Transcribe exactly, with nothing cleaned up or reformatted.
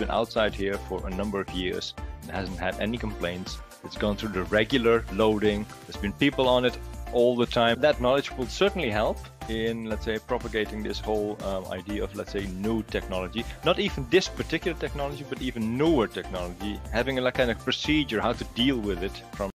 been outside here for a number of years and hasn't had any complaints. It's gone through the regular loading. There's been people on it all the time. That knowledge will certainly help in, let's say, propagating this whole um, idea of, let's say, new technology. Not even this particular technology, but even newer technology. Having a like, kind of procedure how to deal with it from